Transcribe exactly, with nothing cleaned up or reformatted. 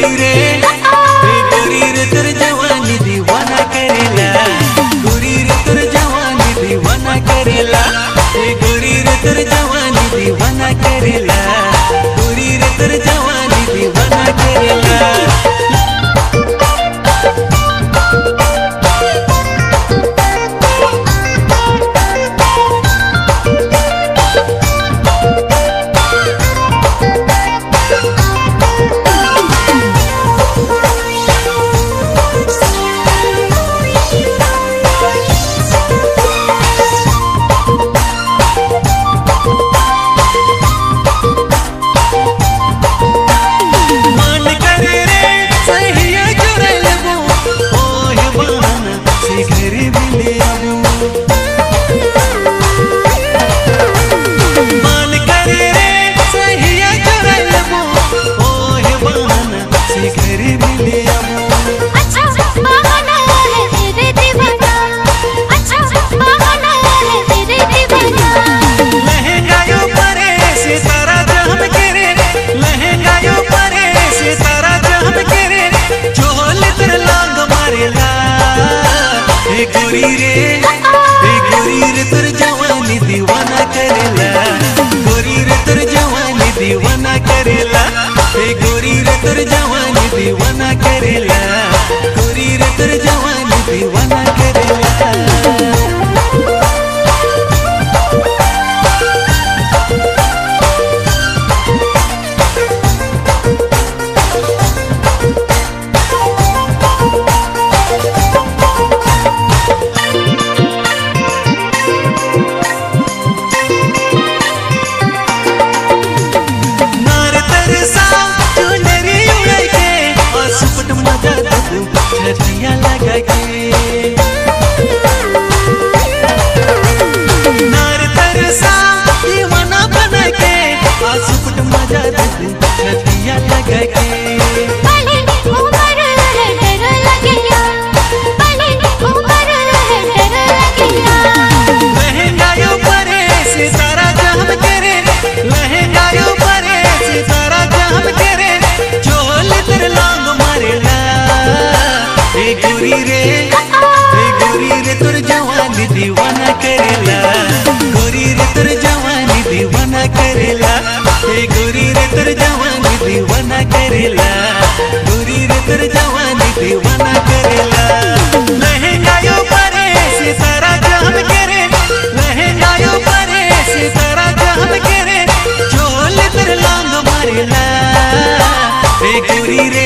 गोरी रे ए गोरी रे तोर जवानी दीवाना करेला गोरी रे तोर जवानी दीवाना करेला ए गोरी रे तोर जवानी दीवाना करेला गोरी रे तोर जवानी दीवाना करेला। गोरी रे ए गोरी रे तोर जवानी दीवाना करेला गोरी रे तोर जवानी दीवाना करेला ए गोरी रे तोर जवानी दीवाना करेला गोरी रे तोर जवानी दीवाना करेला। छतिया लगा के नार तरसा दीवाना बना के आसुपट मजा दे छतिया लगा के पले उमर है डर लगेला पले उमर है डर लगेला लहंगायो परे से सारा जहां करे लहंगायो परे से सारा जहां करे चोल तेरे लांग मारेला ए गोरी रे ए गोरी रे तोर जवानी दीवाना करेला गोरी रे तोर जवानी दीवाना करेला ए गोरी रे तोर जवानी दीवाना करेला गोरी रे तोर जवानी दीवाना करेला। लहंगायो परे से सारा जहां करे लहंगायो परे से सारा जहां करे चोल तेरे लांग मारेला ए गोरी रे